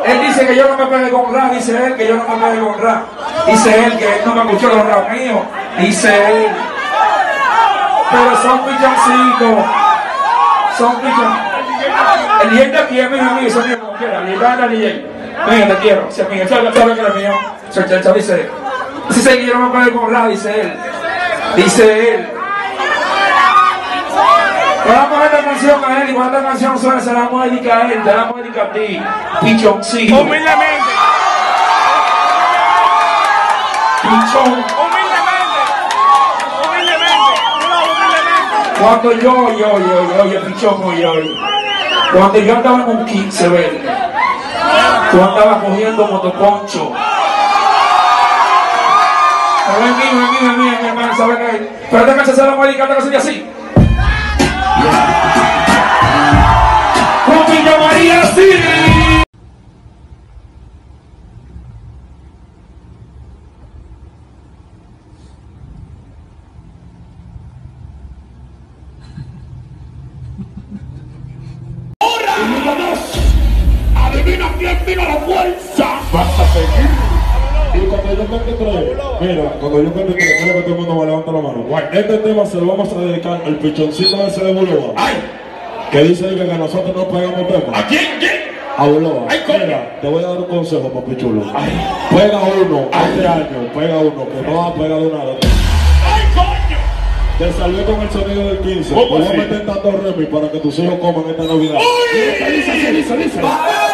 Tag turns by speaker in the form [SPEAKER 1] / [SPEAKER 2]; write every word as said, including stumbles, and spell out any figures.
[SPEAKER 1] Él dice que yo no me pegué con rap, dice él que yo no me pegué con rap. Dice él que él no me escuchó los rap míos, dice él. Pero son pichoncitos, son pichoncitos. El D J de aquí es mío, amigo, eso es mío como quiera. El D J de D J. Venga, te quiero, si es mío, sabe que es mío. Dice, dice, dice que yo no me pegué con rap, dice él. Dice él. Le vamos a poner esta canción a él y cuando esta canción suene se la vamos a dedicar a él, te la vamos a dedicar a ti, pichoncito.
[SPEAKER 2] Humildemente.
[SPEAKER 1] Pichón.
[SPEAKER 2] Humildemente. Humildemente. No, humildemente.
[SPEAKER 1] Cuando yo, yo, yo, yo, yo, pichón, yo, yo. Cuando yo andaba en un quince verde, tú andabas cogiendo motoconcho. Pero ven mío, ven mío, ven mío, mi hermano, ¿sabes qué? Pero esta canción se la vamos a dedicar a esta canción así. Como yo María así.
[SPEAKER 3] Ahora, adivina quién vino a la fuerza. Vas a seguir. Y cuando yo cante tres, mira, cuando yo cante tres, quiero que todo el mundo me levante la mano. Guay, este tema se lo vamos a dedicar al pichoncito ese de Buloba. ¡Ay! Que dice que, que nosotros no pegamos tema. ¿A quién? ¿Quién? A Buloba. ¡Ay, coño! Mira, te voy a dar un consejo, papi chulo. ¡Ay! Pega uno, este año, pega uno, que no ha pegado nada. ¡Ay, coño! Te salvé con el sonido del quince. Voy a meter tanto remi para que tus hijos coman esta Navidad. ¡Uy! Dice, dice, dice, dice.